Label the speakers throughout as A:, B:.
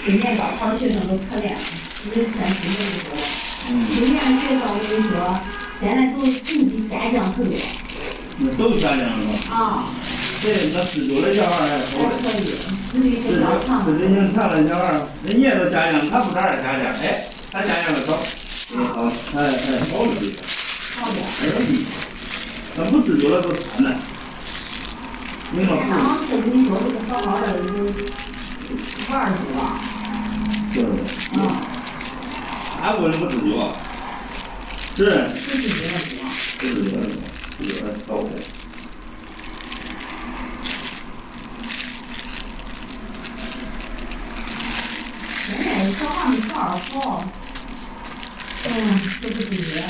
A: 今年高考学生都可怜了，因为现今年不多。今年的学生我跟你说，现在都成绩下降特别。
B: 那都下降了吗？
A: 啊。
B: 对，那自主的小孩还好。
A: 还可以，自律性较强。
B: 自律性强的小孩，人家都下降，他不咋也下降，哎，他下降的少。好，好一点。好点。那不自主的都惨了。你说。
A: 上次跟你说这个好好的有玩去了。
B: 对。他为什么不自主啊？是。
A: 是自己的主啊。
B: 是自己的主，自己的高的。
A: 现在小孩没法好，都不自觉。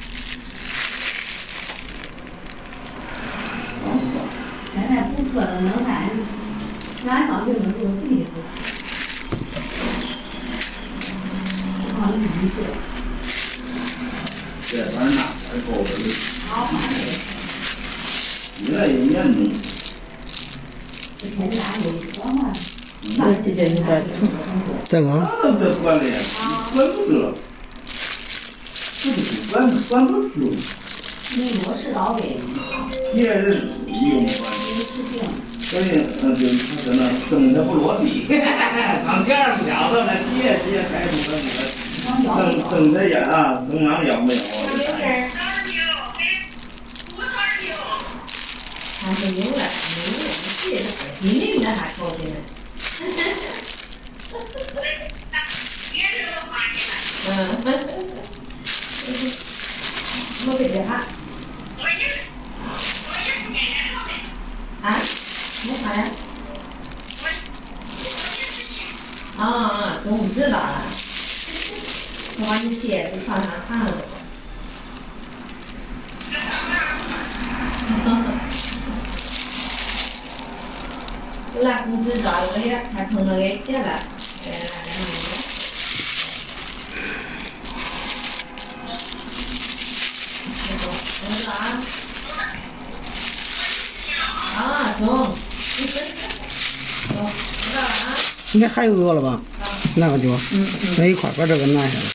A: 现在补课的能干，俺上学的时候谁也不靠你自己学。
B: 这玩意儿还高的。
A: 好嘛
B: 越来越严重。
A: 这天气大有热嘛。
C: 这有点这个。
B: 那这管的呀，管不住。管不住。
A: 你落实到位。
B: 别人用管。所以，就他在那整的不落地，钢架儿不晓得那接开出的那个，整的呀，中央要没有？
A: 没事儿。
D: 他说有了，没有，接着今年那还高点。我给这哈。啊？没啥呀？终于知道了。我把你鞋子穿上看了。来公司找一个月，还碰到给结了，中，知道了啊。
C: 应该还有个了吧？那个就，那一块把这个拿下来。